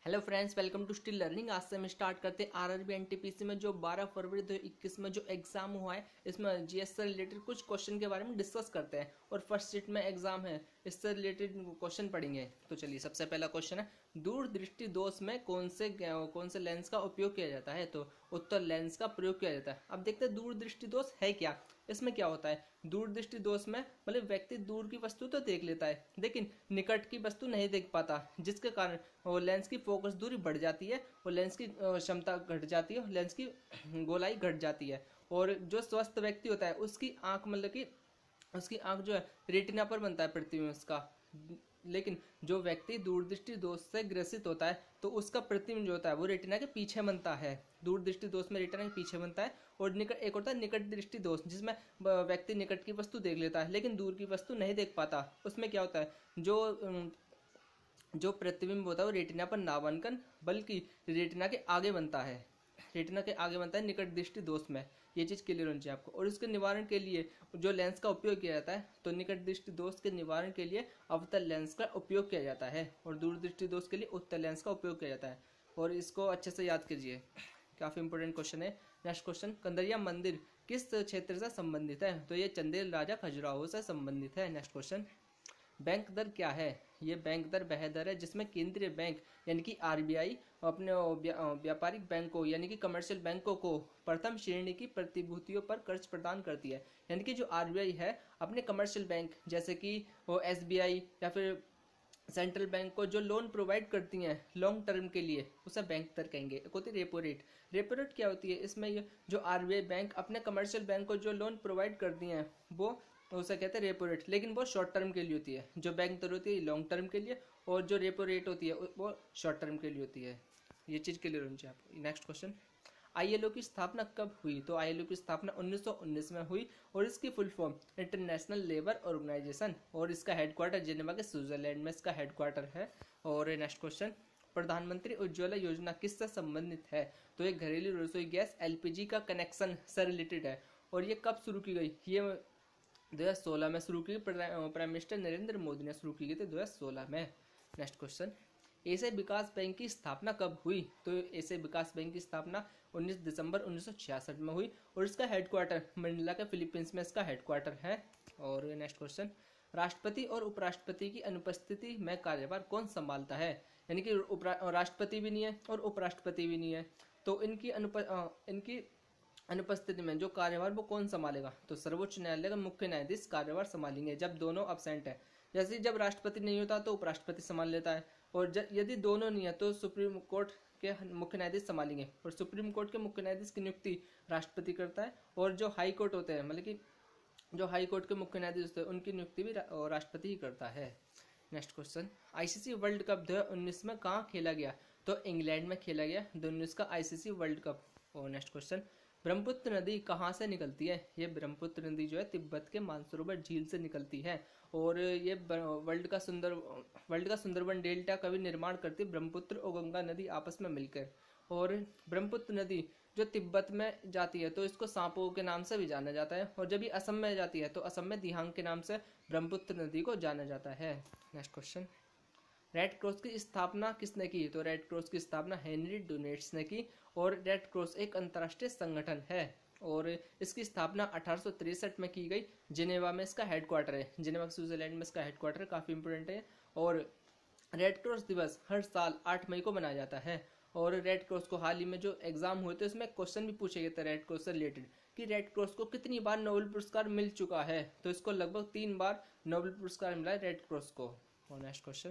Hello friends, welcome to still learning. आज से हम स्टार्ट करते हैं आरआरबी एनटीपीसी में जो 12 फरवरी 2021 में जो एग्जाम हुआ है, इसमें जीएस से रिलेटेड कुछ क्वेश्चन के बारे में डिस्कस करते हैं। और फर्स्ट शिफ्ट में एग्जाम है, इससे रिलेटेड क्वेश्चन पढ़ेंगे। तो चलिए, सबसे पहला क्वेश्चन है, दूरदृष्टि दोष में कौन से लेंस का उपयोग किया जाता है? तो उत्तर लेंस का प्रयोग किया जाता है। अब देखते हैं दूरदृष्टि दोष है क्या। इसमें क्या होता है, दूरदृष्टि दोष में मतलब व्यक्ति दूर की वस्तु तो देख लेता है लेकिन निकट की वस्तु नहीं देख पाता, जिसके कारण वो लेंस की फोकस दूरी बढ़ जाती है और लेंस की क्षमता घट जाती है, लेंस की गोलाई घट जाती है। और जो स्वस्थ व्यक्ति होता है उसकी आंख मतलब कि उसकी आंख जो है रेटिना पर बनता है प्रतिबिंब उसका। लेकिन जो व्यक्ति दूरदृष्टि दोष से ग्रसित होता है तो उसका प्रतिबिंब जो होता है वो रेटिना के पीछे बनता है। दूरदृष्टि दोष में रेटिना के पीछे बनता है। और निकट एक होता है निकट दृष्टि दोष, जिसमें व्यक्ति निकट की वस्तु देख लेता है लेकिन दूर की वस्तु नहीं देख पाता। उसमें क्या होता है, जो प्रतिबिंब होता है वो रेटिना पर ना बनकर बल्कि रेटिना के आगे बनता है। रेटिना के आगे बनता है निकट दृष्टि दोष में। ये चीज़ क्लियर होनी चाहिए आपको। और इसके निवारण के लिए जो लेंस का उपयोग किया जाता है, तो निकट दृष्टि दोष के निवारण के लिए अवतल लेंस का उपयोग किया जाता है और दूरदृष्टि दोष के लिए उत्तल लेंस का उपयोग किया जाता है। और इसको अच्छे से याद कीजिए, काफ़ी इंपॉर्टेंट क्वेश्चन है। नेक्स्ट क्वेश्चन, कंदरिया मंदिर किस क्षेत्र से संबंधित है? तो ये चंदेल राजा खजुराहो से संबंधित है। नेक्स्ट क्वेश्चन, बैंक दर क्या है? ये बैंक दर वह दर है जिसमें केंद्रीय बैंक यानी कि आरबीआई अपने व्यापारिक बैंकों यानी कि कमर्शियल बैंकों को प्रथम श्रेणी की प्रतिभूतियों पर कर्ज प्रदान करती है। यानी कि जो आरबीआई है अपने कमर्शियल बैंक जैसे कि वो एसबीआई या फिर सेंट्रल बैंक को जो लोन प्रोवाइड करती हैं लॉन्ग टर्म के लिए, उसे बैंक दर कहेंगे। एक होती है रेपो रेट। रेपो रेट क्या होती है, इसमें ये जो आरबीआई बैंक अपने कमर्शियल बैंक को जो लोन प्रोवाइड करती हैं वो उसे कहते हैं रेपो रेट। लेकिन वो शॉर्ट टर्म के लिए होती है। जो बैंक दर होती है लॉन्ग टर्म के लिए और जो रेपो रेट होती है वो शॉर्ट टर्म के लिए होती है। ये चीज़ क्लियर होनी चाहिए आपको। नेक्स्ट क्वेश्चन, आईएलओ की स्थापना कब हुई? तो आईएलओ की स्थापना 1919 में हुई और इसकी full form international labour organisation, और इसका हेडक्वार्टर जिनेवा के स्विट्जरलैंड में इसका हेडक्वार्टर है। और नेक्स्ट क्वेश्चन, प्रधानमंत्री उज्ज्वला योजना किससे संबंधित है? तो ये घरेलू रसोई गैस एलपीजी का कनेक्शन से रिलेटेड है। और ये कब शुरू की गई? ये 2016 में शुरू की, प्राइम मिनिस्टर नरेंद्र मोदी ने शुरू की गई थी 2016 में। नेक्स्ट क्वेश्चन, एशियाई विकास बैंक की स्थापना कब हुई? तो एशियाई विकास बैंक की स्थापना 19 दिसंबर 1966 में हुई और इसका हेडक्वार्टर मनीला के फिलीपींस में इसका हेडक्वार्टर है। और नेक्स्ट क्वेश्चन, राष्ट्रपति और उपराष्ट्रपति की अनुपस्थिति में कार्यभार कौन संभालता है? यानी कि राष्ट्रपति भी नहीं है और उपराष्ट्रपति भी नहीं है, तो इनकी अनुपस्थिति में जो कार्यभार वो कौन संभालेगा? तो सर्वोच्च न्यायालय का मुख्य न्यायाधीश कार्यभार संभालेंगे जब दोनों अब्सेंट है। जैसे जब राष्ट्रपति नहीं होता तो उपराष्ट्रपति संभाल लेता है, और यदि दोनों नहीं है तो सुप्रीम कोर्ट के मुख्य न्यायाधीश संभालेंगे। और सुप्रीम कोर्ट के मुख्य न्यायाधीश की नियुक्ति राष्ट्रपति करता है, और जो हाई कोर्ट होते हैं मतलब कि जो हाई कोर्ट के मुख्य न्यायाधीश होते हैं उनकी नियुक्ति भी राष्ट्रपति ही करता है। Next question, ICC world cup 2019 में कहाँ खेला गया? तो इंग्लैंड में खेला गया 2019 का आईसीसी वर्ल्ड कप। और नेक्स्ट क्वेश्चन, ब्रह्मपुत्र नदी कहाँ से निकलती है? ये ब्रह्मपुत्र नदी जो है तिब्बत के मानसरोवर झील से निकलती है। और ये वर्ल्ड का सुंदरबन डेल्टा का भी निर्माण करती है ब्रह्मपुत्र और गंगा नदी आपस में मिलकर। और ब्रह्मपुत्र नदी जो तिब्बत में जाती है तो इसको सांपो के नाम से भी जाना जाता है, और जब ये असम में जाती है तो असम में दिहांग के नाम से ब्रह्मपुत्र नदी को जाना जाता है। नेक्स्ट क्वेश्चन, रेड क्रॉस की स्थापना किसने की? तो रेड क्रॉस की स्थापना हेनरी डोनेट्स ने की। और रेड क्रॉस एक अंतर्राष्ट्रीय संगठन है और इसकी स्थापना 1863 में की गई। जिनेवा में इसका हेडक्वार्टर है, जिनेवा स्विट्जरलैंड में इसका हेडक्वार्टर काफ़ी इंपोर्टेंट है। और रेड क्रॉस दिवस हर साल 8 मई को मनाया जाता है। और रेड क्रॉस को हाल ही में जो एग्जाम हुए थे उसमें क्वेश्चन भी पूछे गए थे रेड क्रॉस से रिलेटेड कि रेड क्रॉस को कितनी बार नोबेल पुरस्कार मिल चुका है? तो इसको लगभग 3 बार नोबेल पुरस्कार मिला है रेड क्रॉस को। और नेक्स्ट क्वेश्चन,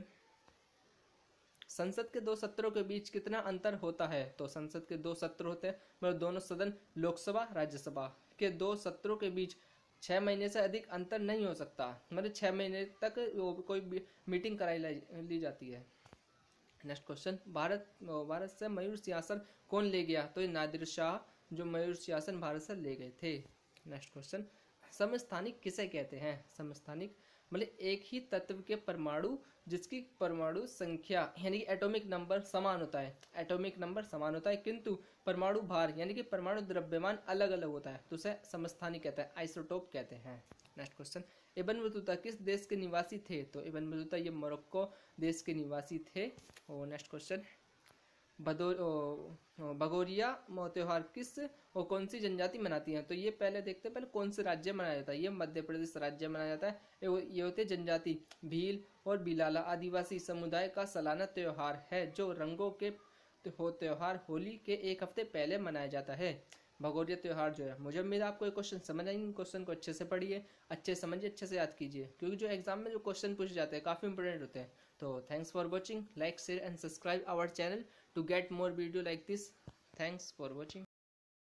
संसद के 2 सत्रों के बीच कितना अंतर होता है? तो संसद के 2 सत्र होते हैं, मतलब दोनों सदन लोकसभा राज्यसभा के 2 सत्रों के बीच 6 महीने से अधिक अंतर नहीं हो सकता। मतलब 6 महीने तक कोई मीटिंग कराई ली जाती है। नेक्स्ट क्वेश्चन, भारत से मयूर सिंहासन कौन ले गया? तो ये नादिर शाह जो मयूर सिंहासन भारत से ले गए थे। नेक्स्ट क्वेश्चन, समस्थानिक किसे कहते हैं? समस्थानिक मतलब एक ही तत्व के परमाणु जिसकी परमाणु संख्या यानी कि एटॉमिक नंबर समान होता है। एटॉमिक नंबर समान होता है किंतु परमाणु भार यानी कि परमाणु द्रव्यमान अलग अलग होता है, तो उसे समस्थानिक कहते हैं, आइसोटोप कहते हैं। नेक्स्ट क्वेश्चन, इब्न बतूता किस देश के निवासी थे? तो इब्न बतूता ये मोरक्को देश के निवासी थे। और नेक्स्ट क्वेश्चन, भगोरिया त्योहार किस और कौन सी जनजाति मनाती है? तो ये पहले देखते हैं, पहले कौन से राज्य मनाया जाता है। ये मध्य प्रदेश राज्य मनाया जाता है। ये होते जनजाति भील और बिलाला आदिवासी समुदाय का सालाना त्योहार है जो रंगों के त्योहार होली के एक हफ्ते पहले मनाया जाता है। भगोरिया त्योहार जो है, मुझे उम्मीद है आपको ये क्वेश्चन समझ आएंगे। क्वेश्चन को अच्छे से पढ़िए, अच्छे से समझिए, अच्छे से याद कीजिए, क्योंकि जो एग्जाम में जो क्वेश्चन पूछे जाते हैं काफ़ी इंपॉर्टेंट होते हैं। तो thanks for watching, like share and subscribe our channel to get more video like this. Thanks for watching.